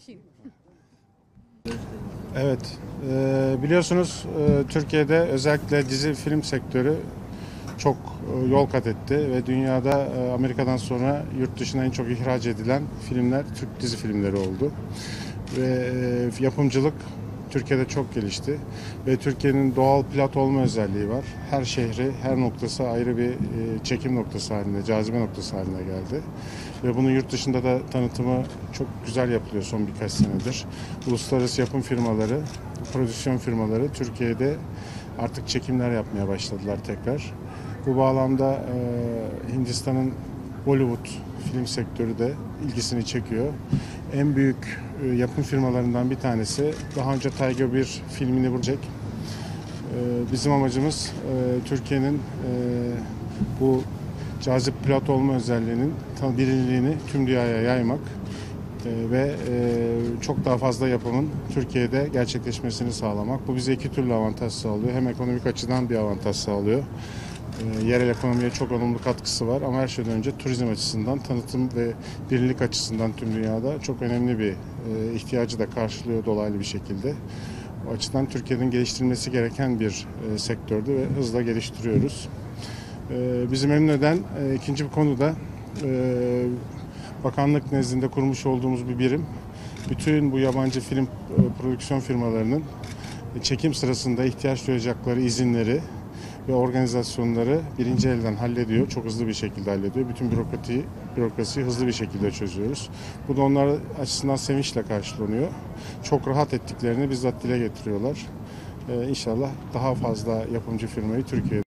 Evet, biliyorsunuz Türkiye'de özellikle dizi film sektörü çok yol kat etti ve dünyada Amerika'dan sonra yurt dışına en çok ihraç edilen filmler Türk dizi filmleri oldu. Ve yapımcılık Türkiye'de çok gelişti ve Türkiye'nin doğal plat olma özelliği var. Her şehri, her noktası ayrı bir çekim noktası haline, cazibe noktası haline geldi. Ve bunun yurt dışında da tanıtımı çok güzel yapılıyor son birkaç senedir. Uluslararası yapım firmaları, prodüksiyon firmaları Türkiye'de artık çekimler yapmaya başladılar tekrar. Bu bağlamda Hindistan'ın Bollywood film sektörü de ilgisini çekiyor. En büyük yapım firmalarından bir tanesi daha önce Tiger bir filmini vuracak. Bizim amacımız Türkiye'nin bu cazip plat olma özelliğinin bilinirliğini tüm dünyaya yaymak ve çok daha fazla yapımın Türkiye'de gerçekleşmesini sağlamak. Bu bize iki türlü avantaj sağlıyor. Hem ekonomik açıdan bir avantaj sağlıyor. Yerel ekonomiye çok olumlu katkısı var ama her şeyden önce turizm açısından, tanıtım ve bilinirlik açısından tüm dünyada çok önemli bir ihtiyacı da karşılıyor dolaylı bir şekilde. O açıdan Türkiye'nin geliştirilmesi gereken bir sektördü ve hızla geliştiriyoruz. Bizi memnun eden ikinci bir konu da bakanlık nezdinde kurmuş olduğumuz bir birim. Bütün bu yabancı film prodüksiyon firmalarının çekim sırasında ihtiyaç duyacakları izinleri ve organizasyonları birinci elden hallediyor. Çok hızlı bir şekilde hallediyor. Bütün bürokrasiyi hızlı bir şekilde çözüyoruz. Bu da onlar açısından sevinçle karşılanıyor. Çok rahat ettiklerini bizzat dile getiriyorlar. İnşallah daha fazla yapımcı firmayı Türkiye'de